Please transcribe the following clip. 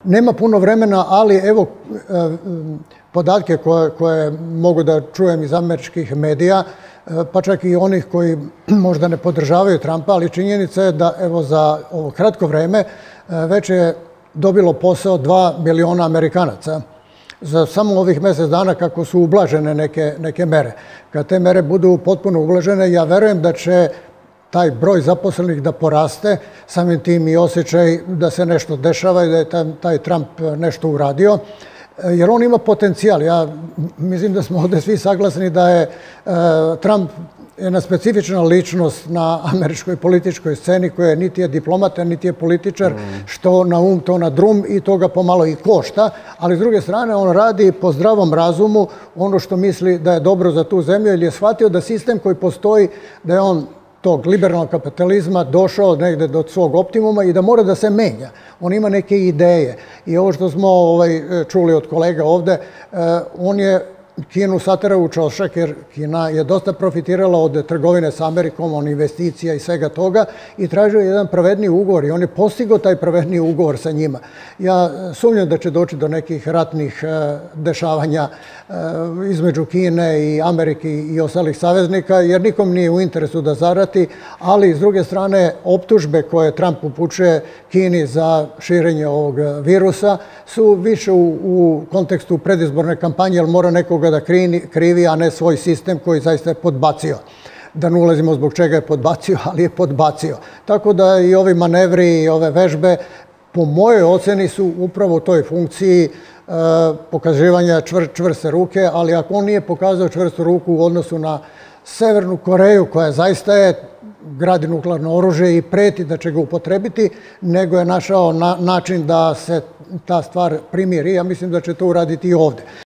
Nema puno vremena, ali evo podatke koje mogu da čujem iz američkih medija, pa čak i onih koji možda ne podržavaju Trumpa, ali činjenica je da evo za ovo kratko vreme već je dobilo posao 2 miliona Amerikanaca. Za samo ovih mjesec dana kako su ublažene neke mere. Kad te mere budu potpuno ublažene, ja verujem da će taj broj zaposlenih da poraste, samim tim i osjećaj da se nešto dešava i da je taj Trump nešto uradio, jer on ima potencijal. Ja mislim da smo ovdje svi saglasni da je Trump jedna specifična ličnost na američkoj političkoj sceni koja niti je diplomata, niti je političar, što na um, to na drum i to ga pomalo i košta, ali s druge strane on radi po zdravom razumu ono što misli da je dobro za tu zemlju, jer je shvatio da sistem koji postoji, da je on tog liberalnog kapitalizma došao negde do svog optimuma i da mora da se menja. On ima neke ideje i ovo što smo čuli od kolega ovde, on je Kinu saterao u ćošak jer Kina je dosta profitirala od trgovine s Amerikom, od investicija i svega toga i tražio jedan pravedniji ugovor i on je postigao taj pravedniji ugovor sa njima. Ja sumnjam da će doći do nekih ratnih dešavanja između Kine i Amerike i ostalih saveznika, jer nikom nije u interesu da zarati, ali s druge strane optužbe koje Trump upućuje Kini za širenje ovog virusa su više u kontekstu predizborne kampanje, jer mora nekoga da krivi, a ne svoj sistem koji zaista je podbacio. Da ne ulazimo zbog čega je podbacio, ali je podbacio. Tako da i ovi manevri i ove vežbe, po mojoj oceni, su upravo u toj funkciji pokazivanja čvrste ruke, ali ako on nije pokazao čvrstu ruku u odnosu na Severnu Koreju, koja zaista gradi nuklearno oružje i preti da će ga upotrebiti, nego je našao način da se ta stvar primiri. Ja mislim da će to uraditi i ovde.